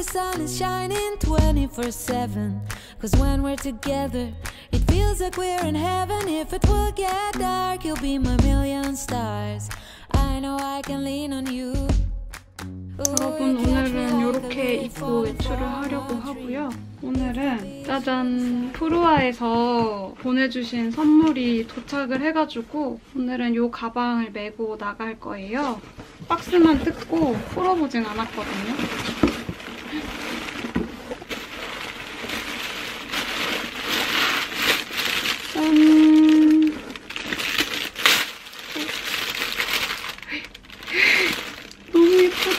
sun is shining 24/7. Cause when we're together, it feels like we're in heaven. If it will get dark, you'll be my million stars. I know I can lean on you. 여러분, 오늘은 이렇게 입고 외출을 하려고 하고요. 오늘은 짜잔, 푸르아에서 보내주신 선물이 도착을 해가지고 오늘은 이 가방을 메고 나갈 거예요. 박스만 뜯고 풀어보진 않았거든요. 짠! 너무 예쁘다.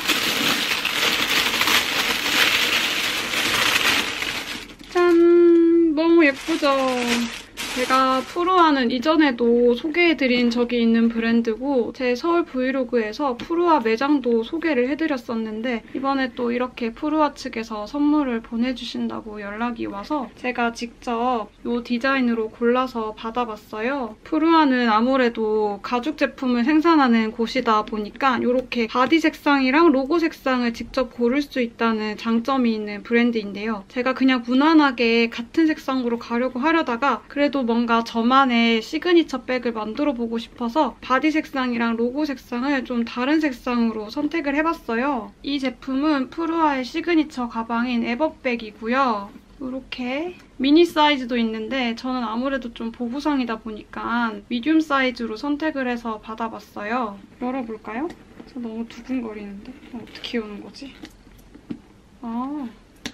짠! 너무 예쁘죠? 제가 푸르아는 이전에도 소개해드린 적이 있는 브랜드고 제 서울 브이로그에서 푸르아 매장도 소개를 해드렸었는데 이번에 또 이렇게 푸르아 측에서 선물을 보내주신다고 연락이 와서 제가 직접 이 디자인으로 골라서 받아봤어요. 푸르아는 아무래도 가죽 제품을 생산하는 곳이다 보니까 이렇게 바디 색상이랑 로고 색상을 직접 고를 수 있다는 장점이 있는 브랜드인데요. 제가 그냥 무난하게 같은 색상으로 가려고 하려다가 그래도 뭔가 저만의 시그니처 백을 만들어보고 싶어서 바디 색상이랑 로고 색상을 좀 다른 색상으로 선택을 해봤어요. 이 제품은 푸르아의 시그니처 가방인 에버백이고요. 이렇게 미니 사이즈도 있는데 저는 아무래도 좀 보부상이다 보니까 미디움 사이즈로 선택을 해서 받아봤어요. 열어볼까요? 저 너무 두근거리는데? 어떻게 여는 거지? 아,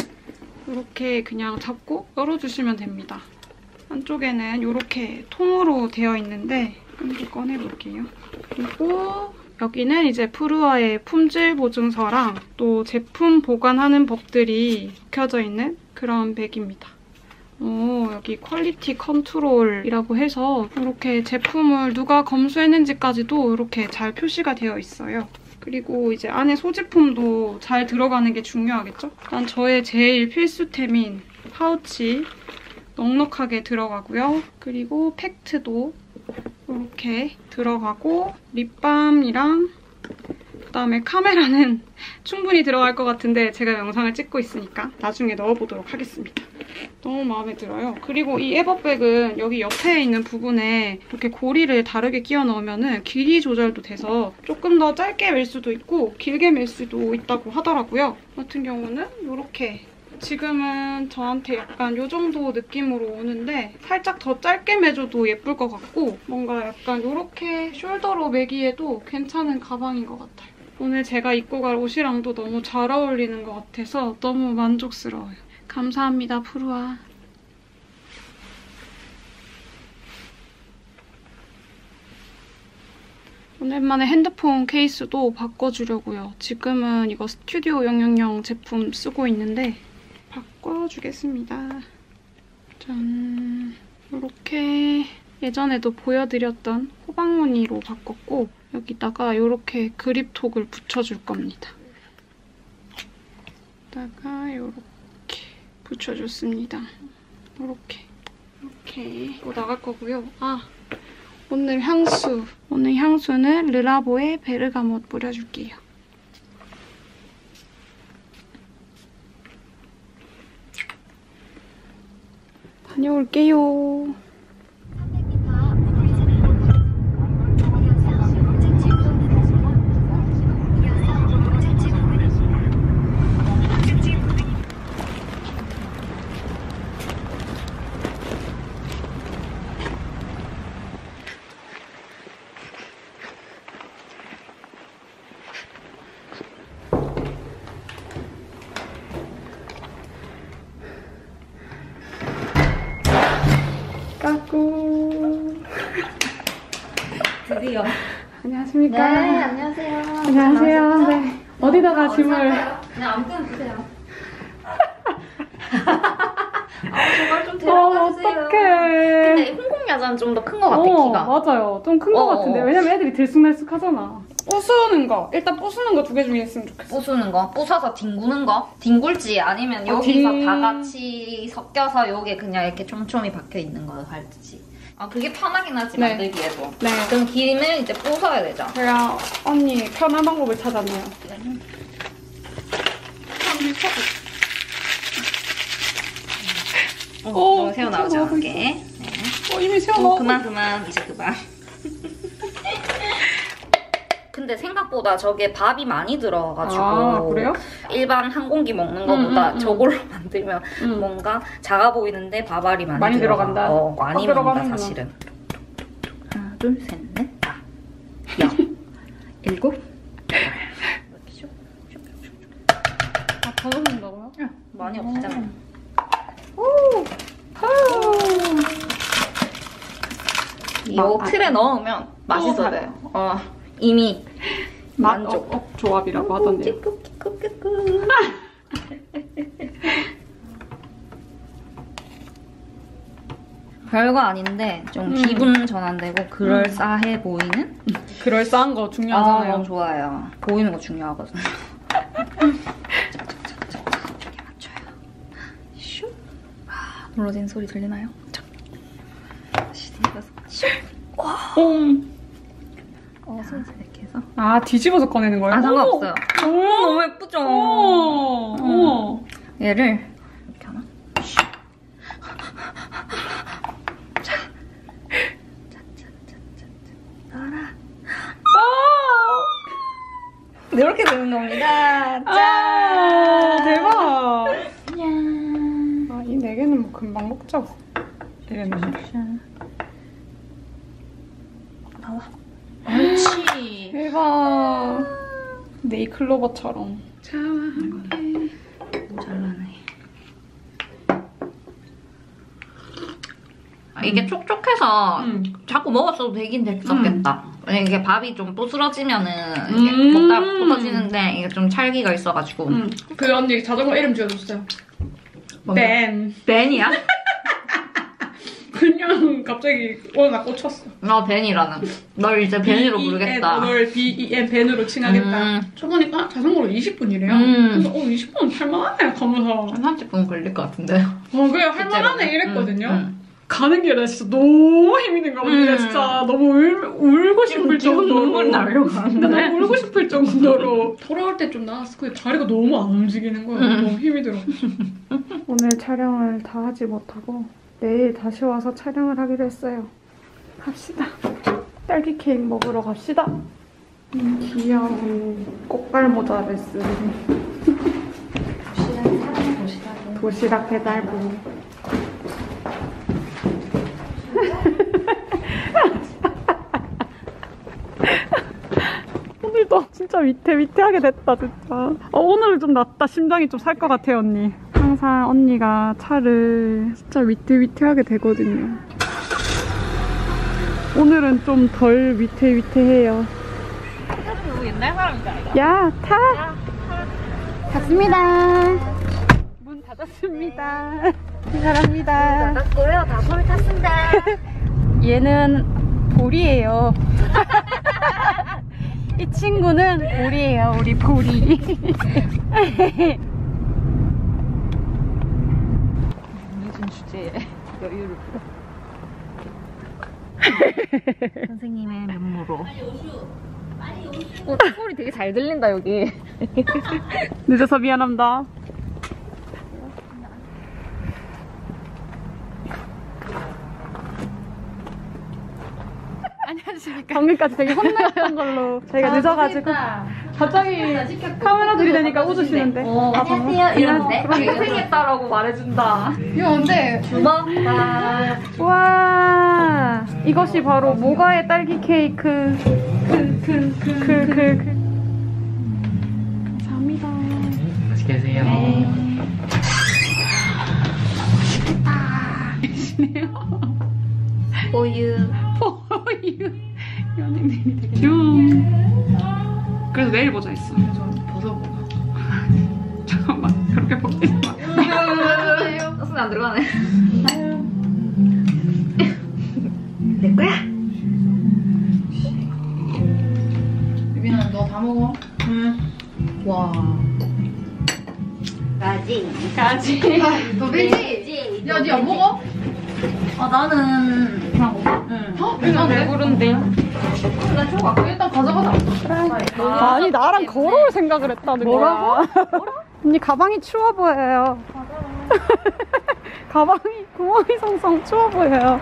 이렇게 그냥 잡고 열어주시면 됩니다. 한쪽에는 이렇게 통으로 되어 있는데 한번 꺼내볼게요. 그리고 여기는 이제 푸르아의 품질 보증서랑 또 제품 보관하는 법들이 적혀져 있는 그런 백입니다. 여기 퀄리티 컨트롤이라고 해서 이렇게 제품을 누가 검수했는지까지도 이렇게 잘 표시가 되어 있어요. 그리고 이제 안에 소지품도 잘 들어가는 게 중요하겠죠? 일단 저의 제일 필수템인 파우치 넉넉하게 들어가고요. 그리고 팩트도 이렇게 들어가고 립밤이랑 그다음에 카메라는 충분히 들어갈 것 같은데 제가 영상을 찍고 있으니까 나중에 넣어보도록 하겠습니다. 너무 마음에 들어요. 그리고 이 에버백은 여기 옆에 있는 부분에 이렇게 고리를 다르게 끼워 넣으면 길이 조절도 돼서 조금 더 짧게 멜 수도 있고 길게 멜 수도 있다고 하더라고요. 같은 경우는 이렇게 지금은 저한테 약간 이 정도 느낌으로 오는데 살짝 더 짧게 매줘도 예쁠 것 같고 뭔가 약간 이렇게 숄더로 매기에도 괜찮은 가방인 것 같아요. 오늘 제가 입고 갈 옷이랑도 너무 잘 어울리는 것 같아서 너무 만족스러워요. 감사합니다, 푸르아. 오랜만에 핸드폰 케이스도 바꿔주려고요. 지금은 이거 스튜디오 000 제품 쓰고 있는데 바꿔주겠습니다. 짠! 이렇게 예전에도 보여드렸던 호박무늬로 바꿨고 여기다가 이렇게 그립톡을 붙여줄 겁니다. 여기다가 이렇게 붙여줬습니다. 이렇게 나갈 거고요. 아! 오늘 향수. 오늘 향수는 르라보의 베르가못 뿌려줄게요. 다녀올게요. 드디어. 안녕하십니까? 네, 안녕하세요. 안녕하세요. 네. 어디다가 짐을? 그냥 아무데나 두세요. 제발 좀 데려가주세요. 어떡해. 근데 홍콩야자는 좀 더 큰 것 같아, 키가. 맞아요. 좀 큰 것 같은데. 왜냐면 애들이 들쑥날쑥하잖아. 부수는 거. 일단 부수는 거 2개 중에 있으면 좋겠어. 부수는 거? 부숴서 뒹구는 거? 뒹굴지 아니면 여기서 다 같이 섞여서 여기에 그냥 이렇게 촘촘히 박혀있는 거 할지. 아, 그게 편하긴 하지, 네. 만들기에도. 네. 그럼 김을 이제 부숴야 되죠? 제가 언니 편한 방법을 찾았네요. 한 이미 타고. 새우 나오지 않게. 네. 이미 새우 나오고. 그만. 이제 그만. 근데 생각보다 저게 밥이 많이 들어가가지고. 아, 그래요? 일반 한 공기 먹는 것보다 저걸로 만들면 뭔가 작아 보이는데 밥알이 많이 들어간다. 많이 먹는다 사실은. 하나, 둘, 셋, 넷, 다. 7, 8. 더 넣는다고요? 응, 많이 없잖아. 이 틀에 넣으면 맛있어요. 이미 만족. 조합이라고 하던데요. 별거 아닌데 좀 기분 전환되고 그럴싸해 보이는? 그럴싸한 거 중요하잖아요. 너무 좋아요. 보이는 거 중요하거든요. 이렇게 맞춰요. 슉. 눌러지는 소리 들리나요? 다시 뒤집어서 슉. 와. 순서 이렇게 해서. 뒤집어서 꺼내는 거예요? 상관없어요. 너무 예쁘죠? 얘를 이렇게 하나? 이렇게 되는 겁니다. 짠! 대박! 짠! 이 4개는 뭐 금방 먹자고. 이랬는데. 나와. 옳지. 대박. 네이클로버처럼. 모자라네. 이게 촉촉해서 자꾸 먹었어도 되긴 됐었겠다. 이게 밥이 좀 부스러지면은 이게 먹다 부서지는데 이게 좀 찰기가 있어가지고. 그 언니 자전거 이름 지어줬어요. 벤. 벤이야? 그냥 갑자기 나 꽂혔어. 벤이라는. 널 이제 벤으로 부르겠다. 널 B-E-N 벤으로 칭하겠다. 쳐보니까 자전거로 20분이래요. 그래서 20분 할만하네 하면서. 한 30분 걸릴 것 같은데. 그래 할만하네 이랬거든요. 가는 길에 진짜 너무 힘이 든 거야. 진짜 너무 울고 싶을 정도로. 눈물 나려고 하는데. 너무 울고 싶을 정도로. 돌아올 때 좀 나았어. 근데 다리가 너무 안 움직이는 거야. 너무 힘이 들어. 오늘 촬영을 다 하지 못하고 내일 다시 와서 촬영을 하기로 했어요. 갑시다. 딸기 케이크 먹으러 갑시다. 귀여운 꽃갈 모자를 쓴 도시락 배달부. 오늘도 진짜 위태위태하게 됐다 진짜. 오늘은 좀 낫다. 심장이 좀 살 것 같아요 언니. 항상 언니가 차를 진짜 위태위태하게 되거든요. 오늘은 좀 덜 위태위태해요. 너무 옛날 사람이다. 야, 타! 닫습니다. 문 닫았습니다. 출발합니다. 닫았고요. 다 손을 탔습니다. 얘는 보리예요. 이 친구는 보리예요. 우리 보리. 늦은 주제에 여유를 부려. 선생님의 면모로. 소리 되게 잘 들린다 여기. 늦어서 미안합니다. 안녕하십니까. 방금까지 되게 혼냈던 걸로 저희가 늦어가지고 갑자기 카메라 들이대니까 웃으시는데. 안녕하세요 이러는데 고생했다라고 말해준다. 이거 뭔데? 주먹밥. 와, 이것이 바로 모가의 딸기 케이크. 감사합니다. 맛있게 드세요. 네. 보유. 연예인이 되게 그래서 내일 보자 했어. 그래서 벗어보고. 잠깐만, 그렇게 벗기지 마. 손 안 들어가네. 내 거야. 유빈아 너 다 먹어? 응. 와. 가지. 너 되지? 야 니 안 먹어? 나는 그냥 먹어. 어? 난 배부른데. 나 줘봐. 일단 가져가자. 아니, 나랑 걸어올 생각을 했다는 거야. 뭐라고? 언니 가방이 추워 보여요. 가방이 구멍이 성성 추워 보여요.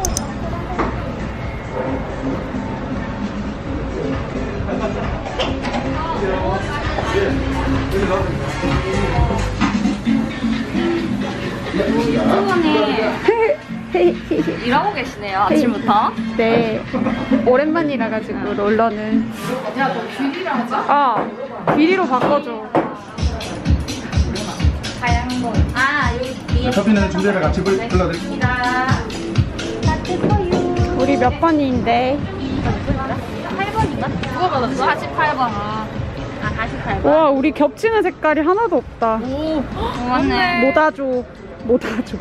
일하고 계시네요, 아침부터. 네, 오랜만이라 가지고 롤러는. 야, 너 귀리랑 하자. 귀리로 바꿔줘. 커피는 준비를 같이 불러드립니다. 우리 몇 번인데? 8번인가? 누가 받았어? 48번. 아, 48번. 와, 우리 겹치는 색깔이 하나도 없다. 오, 맞네. 못 와줘.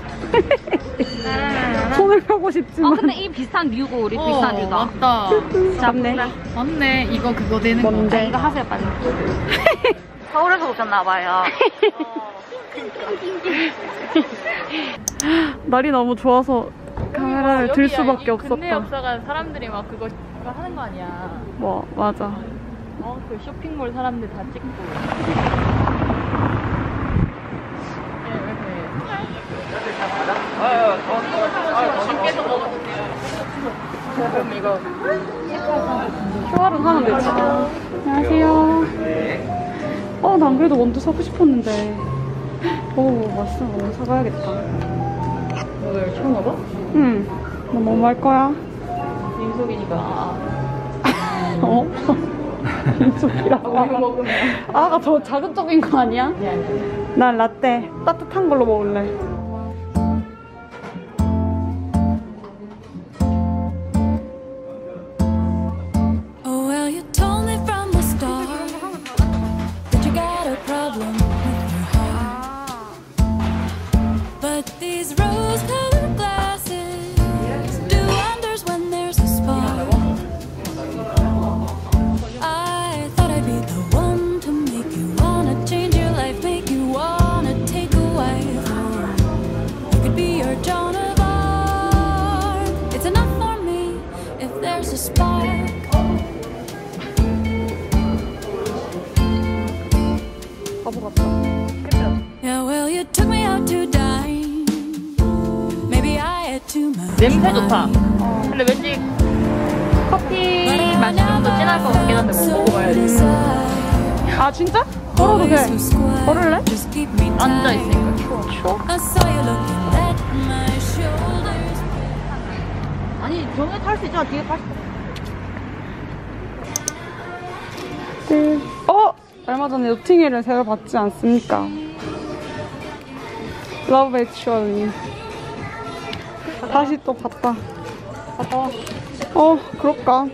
손을 펴고 싶지만. 근데 이 비슷한 류고, 우리 비슷한 류다. 맞다. 맞네. 맞네. 이거 그거 되는 거. 뭔데? 이거 하세요, 빨리. 서울에서 오셨나봐요. 날이 너무 좋아서 카메라를 들 수밖에 근내 없었다. 역사가 사람들이 막 그거 하는 거 아니야. 뭐, 맞아. 그 쇼핑몰 사람들 다 찍고. 그럼 이거 QR은 하면 되지. 안녕하세요. 난 그래도 원두 사고 싶었는데. 오, 맛있어. 너무 사가야겠다. 오늘 처음 와봐? 응. 너 뭐 할 거야? 민속이니까. 어? 민속이라고. 우유 먹으면. 아가 더 자극적인 거 아니야? 난 라떼. 따뜻한 걸로 먹을래. Oh, well, you told me from the start that you got a problem with your heart. But these rose-colored glasses do wonders when there's a spark. I thought I'd be the one to make you wanna change your life, make you wanna take a wife. I could be your Joan of Arc. It's enough for me if there's a spark. 바보 같다. Yeah, well, you took me out to dine. Maybe I had too much. 냄새 좋다. 근데 왠지 커피 맛이 좀 더 진할 것 같긴 한데 뭐 먹어봐야지. 아, 진짜? 걸어도 돼. 걸을래? 앉아있으니까 추워. I saw you looking at my shoulders. 아니, 저기 탈 수 있잖아. 뒤에 탈 수 네. 얼마 전에 노팅힐을 새로 봤지 않습니까? Love Actually. 다시 또 봤다. 그럴까?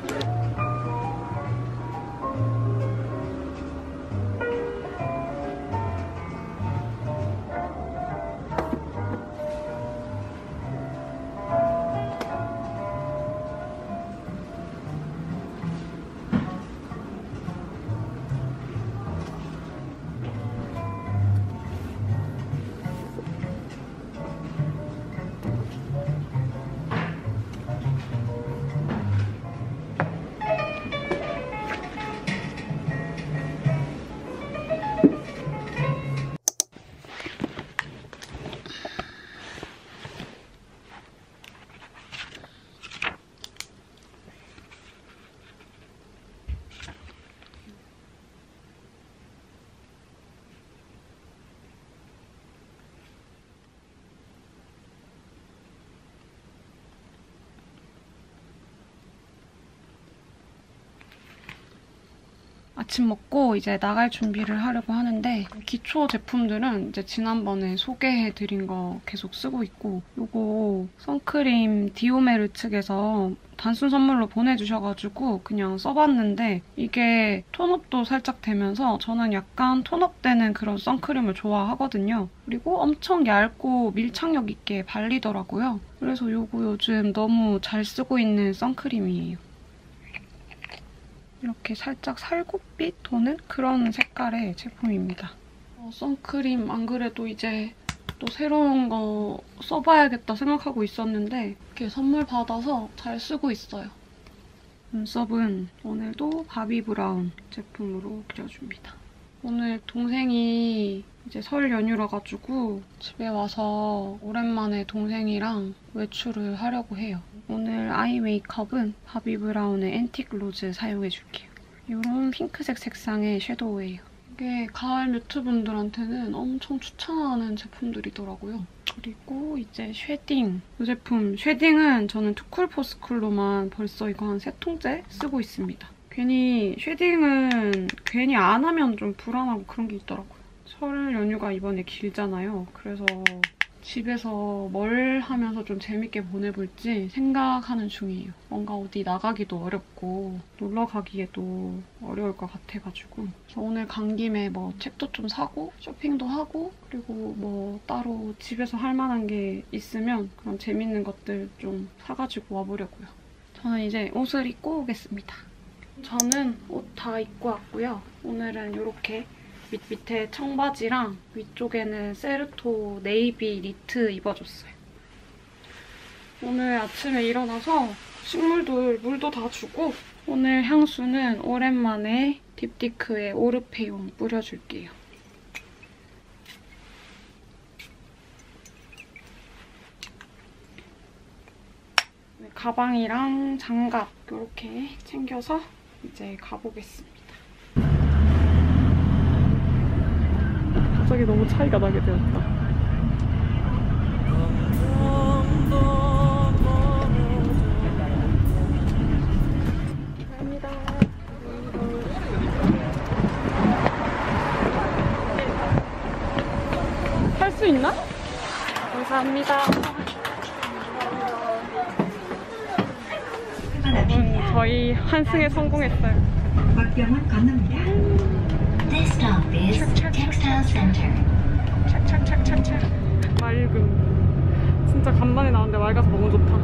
아침 먹고 이제 나갈 준비를 하려고 하는데 기초 제품들은 이제 지난번에 소개해드린 거 계속 쓰고 있고 요거 선크림 디오메르 측에서 단순 선물로 보내주셔가지고 그냥 써봤는데 이게 톤업도 살짝 되면서 저는 약간 톤업되는 그런 선크림을 좋아하거든요. 그리고 엄청 얇고 밀착력 있게 발리더라고요. 그래서 요거 요즘 너무 잘 쓰고 있는 선크림이에요. 이렇게 살짝 살구빛 도는 그런 색깔의 제품입니다. 선크림 안 그래도 이제 또 새로운 거 써봐야겠다 생각하고 있었는데 이렇게 선물 받아서 잘 쓰고 있어요. 눈썹은 오늘도 바비 브라운 제품으로 그려줍니다. 오늘 동생이 이제 설 연휴라 가지고 집에 와서 오랜만에 동생이랑 외출을 하려고 해요. 오늘 아이 메이크업은 바비 브라운의 앤틱 로즈 사용해줄게요. 이런 핑크색 색상의 섀도우예요. 이게 가을 뮤트 분들한테는 엄청 추천하는 제품들이더라고요. 그리고 이제 쉐딩. 이 제품 쉐딩은 저는 투쿨포스쿨로만 벌써 이거 한 3통째 쓰고 있습니다. 괜히 쉐딩은 괜히 안 하면 좀 불안하고 그런 게 있더라고요. 설 연휴가 이번에 길잖아요. 그래서 집에서 뭘 하면서 좀 재밌게 보내볼지 생각하는 중이에요. 뭔가 어디 나가기도 어렵고 놀러 가기에도 어려울 것 같아가지고 그래서 오늘 간 김에 뭐 책도 좀 사고 쇼핑도 하고 그리고 뭐 따로 집에서 할 만한 게 있으면 그런 재밌는 것들 좀 사가지고 와보려고요. 저는 이제 옷을 입고 오겠습니다. 저는 옷 다 입고 왔고요. 오늘은 이렇게 밑에 청바지랑 위쪽에는 세르토 네이비 니트 입어줬어요. 오늘 아침에 일어나서 식물들 물도 다 주고 오늘 향수는 오랜만에 딥티크의 오르페용 뿌려줄게요. 가방이랑 장갑 이렇게 챙겨서 이제 가보겠습니다. 갑자기 너무 차이가 나게 되었다. 감사합니다. 할 수 있나? 감사합니다. 저희 환승에 성공했어요. 박병원 건너입니다. This stop is Textile Center. 착착착착착. 맑음. 진짜 간만에 나왔는데 맑아서 너무 좋다.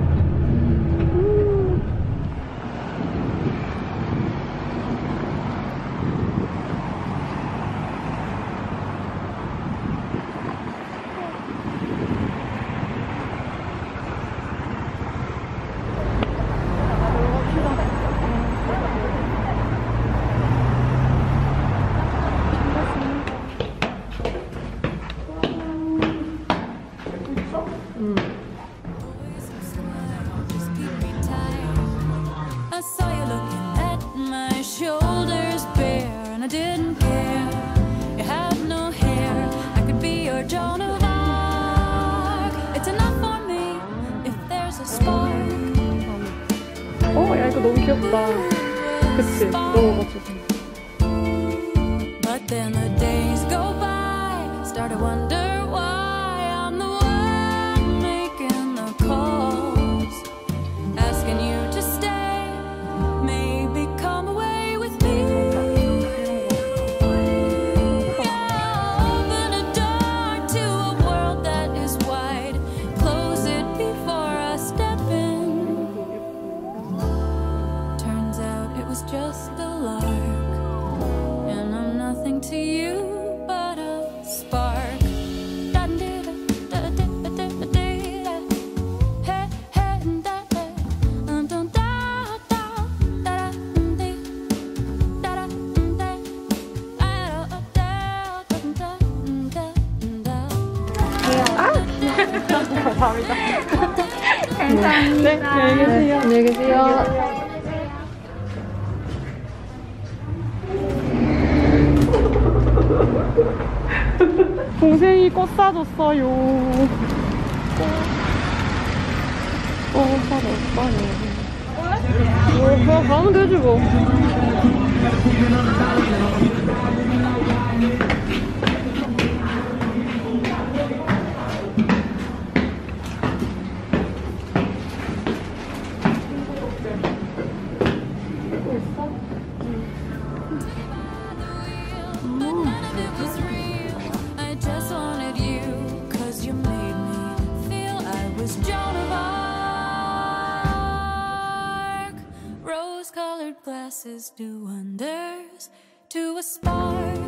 I saw you looking at my shoulders bare, and I didn't care. You had no hair. I could be your Joan of Arc. It's enough for me if there's a spark. 야 이거 너무 귀엽다. 그치? 넣어가지고. But then the days go by. Start to wonder why I'm the one making the calls, asking you to stay, maybe come away with me. Open a door to a world that is wide. Close it before I step in. Turns out it was just a lark, and I'm nothing to you but a spark. 감사합니다. 감사합니다. 네, 안녕히 계세요. 안녕히 계세요. 동생이 꽃 사줬어요. 꽃 사줬어요. 그냥 가면 되지 뭐. Rose-colored glasses do wonders to a spark.